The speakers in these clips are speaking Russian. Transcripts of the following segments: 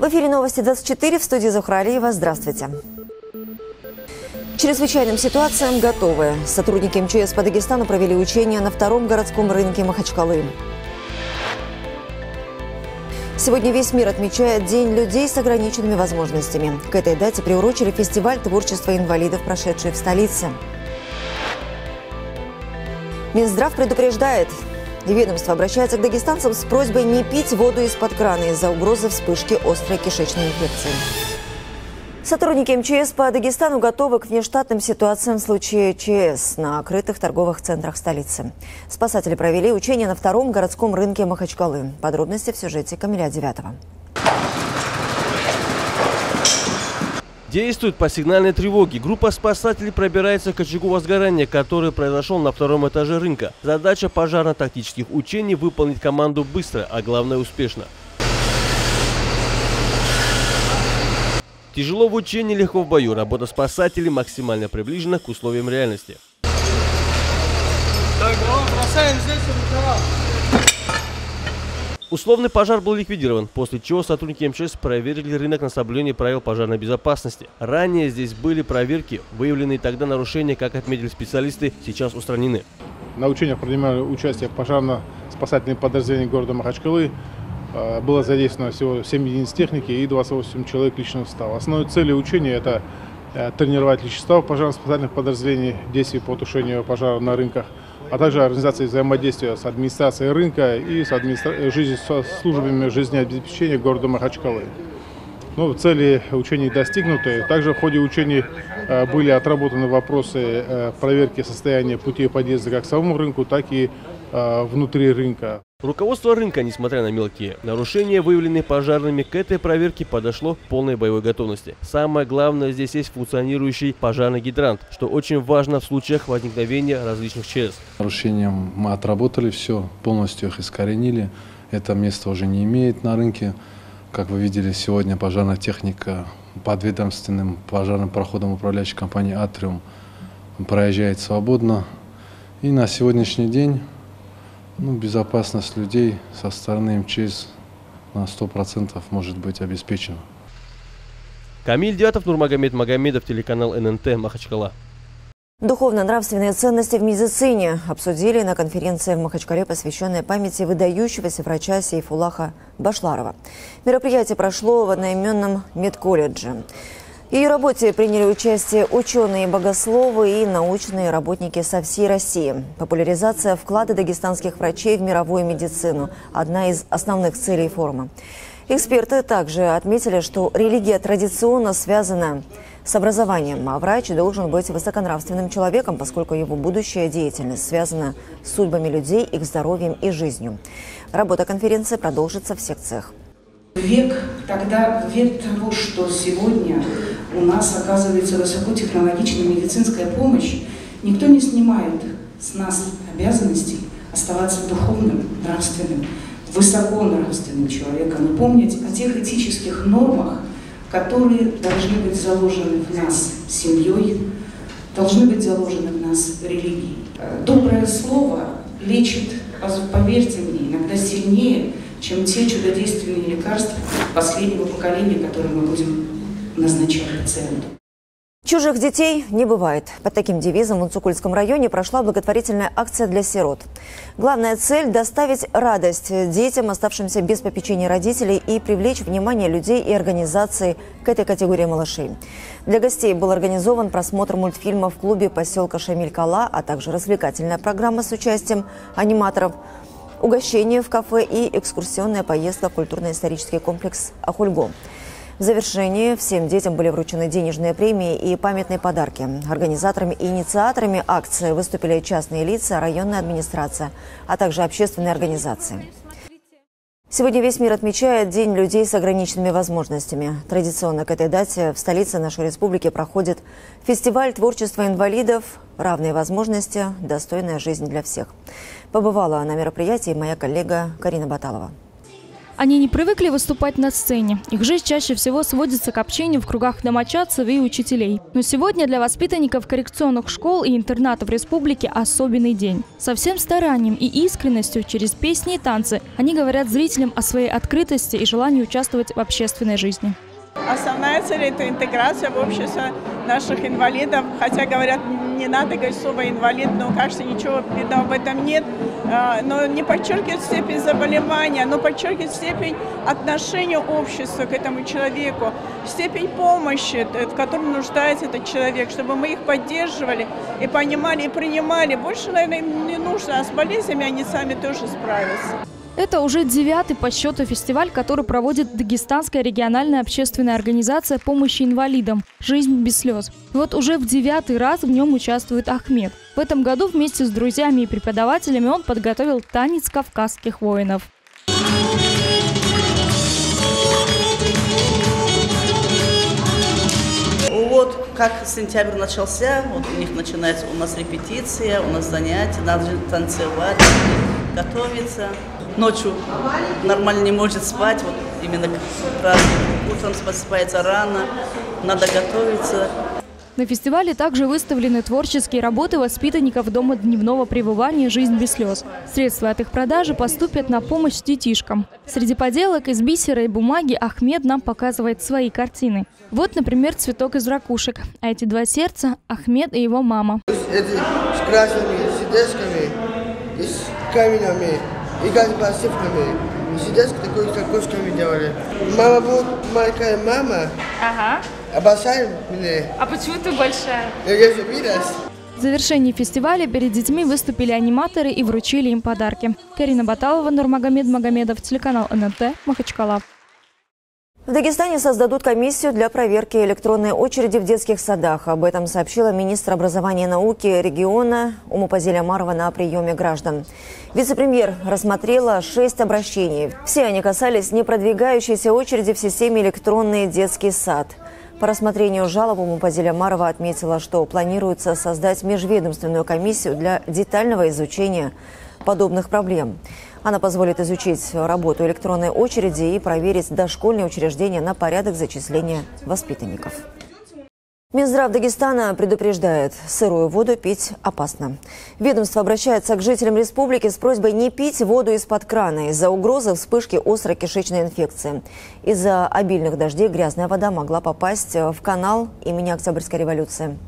В эфире новости 24, в студии Зухра Алиева. Здравствуйте. К чрезвычайным ситуациям готовы. Сотрудники МЧС по Дагестану провели учения на втором городском рынке Махачкалы. Сегодня весь мир отмечает День людей с ограниченными возможностями. К этой дате приурочили фестиваль творчества инвалидов, прошедший в столице. Минздрав предупреждает. Ведомство обращается к дагестанцам с просьбой не пить воду из-под крана из-за угрозы вспышки острой кишечной инфекции. Сотрудники МЧС по Дагестану готовы к внештатным ситуациям в случае ЧС на открытых торговых центрах столицы. Спасатели провели учения на втором городском рынке Махачкалы. Подробности в сюжете Камиля Девятова. Действует по сигнальной тревоге. Группа спасателей пробирается к очагу возгорания, который произошел на втором этаже рынка. Задача пожарно-тактических учений – выполнить команду быстро, а главное – успешно. Тяжело в учении, легко в бою. Работа спасателей максимально приближена к условиям реальности. Так, бросаем здесь рукава. Условный пожар был ликвидирован, после чего сотрудники МЧС проверили рынок на соблюдение правил пожарной безопасности. Ранее здесь были проверки, выявленные тогда нарушения, как отметили специалисты, сейчас устранены. На учениях принимали участие пожарно-спасательные подразделения города Махачкалы. Было задействовано всего 7 единиц техники и 28 человек личного состава. Основной целью учения – это тренировать личный состав пожарно-спасательных подразделений, действий по тушению пожара на рынках, а также организации взаимодействия с администрацией рынка и со службами жизнеобеспечения города Махачкалы. Цели учений достигнуты. Также в ходе учений были отработаны вопросы проверки состояния путей подъезда как к самому рынку, так и внутри рынка. Руководство рынка, несмотря на мелкие нарушения, выявленные пожарными, к этой проверке подошло в полной боевой готовности. Самое главное, здесь есть функционирующий пожарный гидрант, что очень важно в случаях возникновения различных ЧС. Нарушением мы отработали все, полностью их искоренили. Это место уже не имеет на рынке. Как вы видели, сегодня пожарная техника под ведомственным пожарным проходом управляющей компании «Атриум» проезжает свободно. И на сегодняшний день безопасность людей со стороны МЧС на 100% может быть обеспечена. Камиль Девятов, Нурмагомед Магомедов, телеканал ННТ, Махачкала. Духовно-нравственные ценности в медицине обсудили на конференции в Махачкале, посвященной памяти выдающегося врача Сейфуллаха Башларова. Мероприятие прошло в одноименном медколледже. В ее работе приняли участие ученые, богословы и научные работники со всей России. Популяризация вклада дагестанских врачей в мировую медицину – одна из основных целей форума. Эксперты также отметили, что религия традиционно связана с образованием, а врач должен быть высоконравственным человеком, поскольку его будущая деятельность связана с судьбами людей, их здоровьем и жизнью. Работа конференции продолжится в секциях. Век того, что сегодня у нас оказывается высокотехнологичная медицинская помощь, никто не снимает с нас обязанностей оставаться духовным, нравственным, высоконравственным человеком и помнить о тех этических нормах, которые должны быть заложены в нас семьей, должны быть заложены в нас религией. Доброе слово лечит, поверьте мне, иногда сильнее, чем те чудодейственные лекарства последнего поколения, которые мы будем назначать пациенту. Чужих детей не бывает. Под таким девизом в Унцукульском районе прошла благотворительная акция для сирот. Главная цель – доставить радость детям, оставшимся без попечения родителей, и привлечь внимание людей и организаций к этой категории малышей. Для гостей был организован просмотр мультфильма в клубе поселка Шамиль-Кала, а также развлекательная программа с участием аниматоров, угощение в кафе и экскурсионная поездка в культурно-исторический комплекс «Ахульго». В завершении всем детям были вручены денежные премии и памятные подарки. Организаторами и инициаторами акции выступили частные лица, районная администрация, а также общественные организации. Сегодня весь мир отмечает День людей с ограниченными возможностями. Традиционно к этой дате в столице нашей республики проходит фестиваль творчества инвалидов «Равные возможности. Достойная жизнь для всех». Побывала на мероприятии моя коллега Карина Баталова. Они не привыкли выступать на сцене. Их жизнь чаще всего сводится к общению в кругах домочадцев и учителей. Но сегодня для воспитанников коррекционных школ и интернатов республики особенный день. Со всем старанием и искренностью через песни и танцы они говорят зрителям о своей открытости и желании участвовать в общественной жизни. Основная цель – это интеграция в общество наших инвалидов. Хотя, говорят, не надо говорить слово «инвалид», но, кажется, ничего беда в этом нет. Но не подчеркивает степень заболевания, но подчеркивает степень отношения общества к этому человеку, степень помощи, в которой нуждается этот человек, чтобы мы их поддерживали и понимали, и принимали. Больше, наверное, им не нужно, а с болезнями они сами тоже справятся. Это уже 9-й по счету фестиваль, который проводит Дагестанская региональная общественная организация помощи инвалидам «Жизнь без слез». И вот уже в 9-й раз в нем участвует Ахмед. В этом году вместе с друзьями и преподавателями он подготовил танец кавказских воинов. Вот как сентябрь начался, вот у них начинается у нас репетиция, у нас занятия, надо танцевать, готовиться. Ночью нормально не может спать, вот именно к празднику. Утром просыпается рано, надо готовиться. На фестивале также выставлены творческие работы воспитанников Дома дневного пребывания «Жизнь без слез». Средства от их продажи поступят на помощь детишкам. Среди поделок из бисера и бумаги Ахмед нам показывает свои картины. Вот, например, цветок из ракушек. А эти два сердца – Ахмед и его мама. Это с красными сердечками и с камнями. И как посыпками. Сердечко такое с кокошками делали. Мама будет маленькая мама. Ага. А большая меня. А почему ты большая? Я же вырос. В завершении фестиваля перед детьми выступили аниматоры и вручили им подарки. Карина Баталова, Нурмагомед Магомедов, телеканал ННТ, Махачкала. В Дагестане создадут комиссию для проверки электронной очереди в детских садах. Об этом сообщила министр образования и науки региона Умупазиль Омарова на приеме граждан. Вице-премьер рассмотрела 6 обращений. Все они касались непродвигающейся очереди в системе «Электронный детский сад». По рассмотрению жалоб Умупазиль Омарова отметила, что планируется создать межведомственную комиссию для детального изучения подобных проблем. Она позволит изучить работу электронной очереди и проверить дошкольные учреждения на порядок зачисления воспитанников. Минздрав Дагестана предупреждает, сырую воду пить опасно. Ведомство обращается к жителям республики с просьбой не пить воду из-под крана из-за угрозы вспышки острой кишечной инфекции. Из-за обильных дождей грязная вода могла попасть в канал имени Октябрьской революции.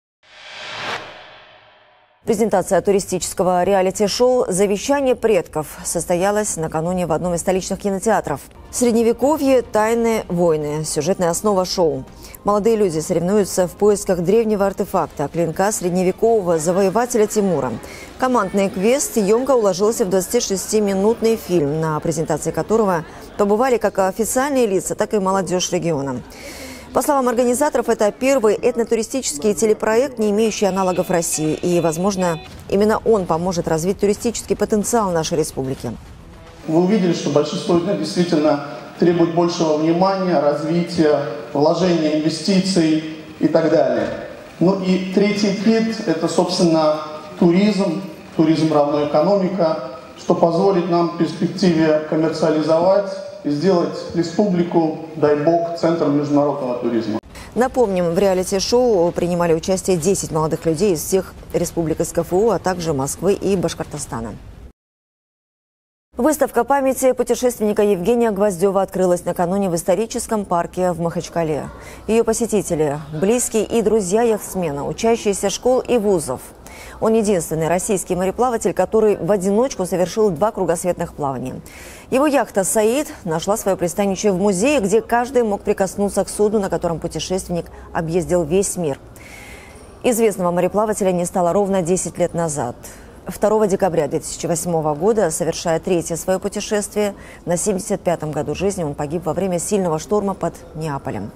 Презентация туристического реалити-шоу «Завещание предков» состоялась накануне в одном из столичных кинотеатров. Средневековье, тайны, войны – сюжетная основа шоу. Молодые люди соревнуются в поисках древнего артефакта – клинка средневекового завоевателя Тимура. Командный квест емко уложился в 26-минутный фильм, на презентации которого побывали как официальные лица, так и молодежь региона. По словам организаторов, это первый этнотуристический телепроект, не имеющий аналогов в России. И, возможно, именно он поможет развить туристический потенциал нашей республики. Вы увидели, что большинство из них действительно требует большего внимания, развития, вложения инвестиций и так далее. Ну и третий кит – это, собственно, туризм. Туризм равно экономика, что позволит нам в перспективе коммерциализовать и сделать республику, дай бог, центром международного туризма. Напомним, в реалити-шоу принимали участие 10 молодых людей из всех республик СКФУ, а также Москвы и Башкортостана. Выставка памяти путешественника Евгения Гвоздева открылась накануне в историческом парке в Махачкале. Ее посетители – близкие и друзья яхтсмена, учащиеся школ и вузов. Он единственный российский мореплаватель, который в одиночку совершил 2 кругосветных плавания. Его яхта «Саид» нашла свое пристанище в музее, где каждый мог прикоснуться к судну, на котором путешественник объездил весь мир. Известного мореплавателя не стало ровно 10 лет назад. 2 декабря 2008 года, совершая 3-е свое путешествие, на 75-м году жизни он погиб во время сильного шторма под Неаполем.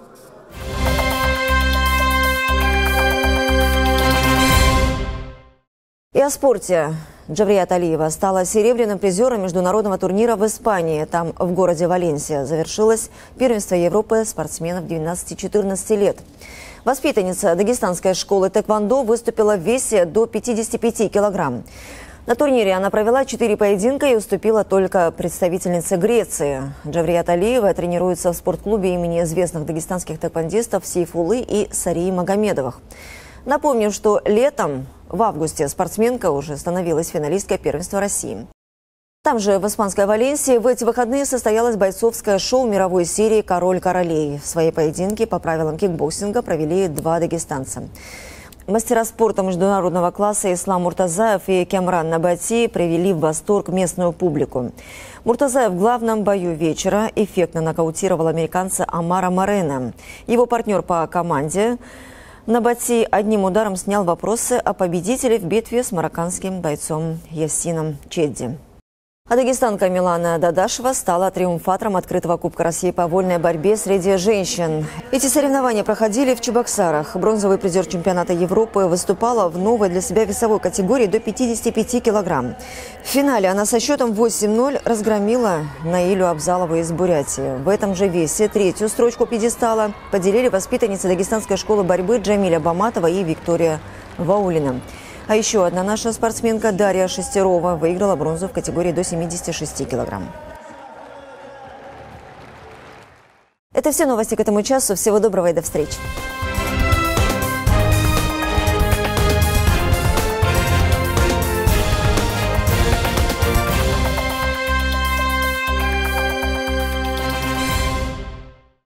И о спорте. Джаврият Алиева стала серебряным призером международного турнира в Испании. Там, в городе Валенсия, завершилось первенство Европы спортсменов 12-14 лет. Воспитанница дагестанской школы тэквондо выступила в весе до 55 килограмм. На турнире она провела 4 поединка и уступила только представительнице Греции. Джаврият Алиева тренируется в спортклубе имени известных дагестанских тэквондистов Сейфулы и Сарии Магомедовых. Напомним, что летом, в августе, спортсменка уже становилась финалисткой первенства России. Там же, в испанской Валенсии, в эти выходные состоялось бойцовское шоу мировой серии «Король королей». Свои поединки по правилам кикбоксинга провели 2 дагестанца. Мастера спорта международного класса Ислам Муртазаев и Кемран Набати привели в восторг местную публику. Муртазаев в главном бою вечера эффектно нокаутировал американца Амара Морено. Его партнер по команде Набати одним ударом снял вопросы о победителе в битве с марокканским бойцом Ясином Чедди. А дагестанка Милана Дадашева стала триумфатором открытого Кубка России по вольной борьбе среди женщин. Эти соревнования проходили в Чебоксарах. Бронзовый призер чемпионата Европы выступала в новой для себя весовой категории до 55 килограмм. В финале она со счетом 8-0 разгромила Наилю Абзалову из Бурятии. В этом же весе 3-ю строчку пьедестала поделили воспитанницы дагестанской школы борьбы Джамиля Баматова и Виктория Ваулина. А еще одна наша спортсменка Дарья Шестерова выиграла бронзу в категории до 76 килограмм. Это все новости к этому часу. Всего доброго и до встречи.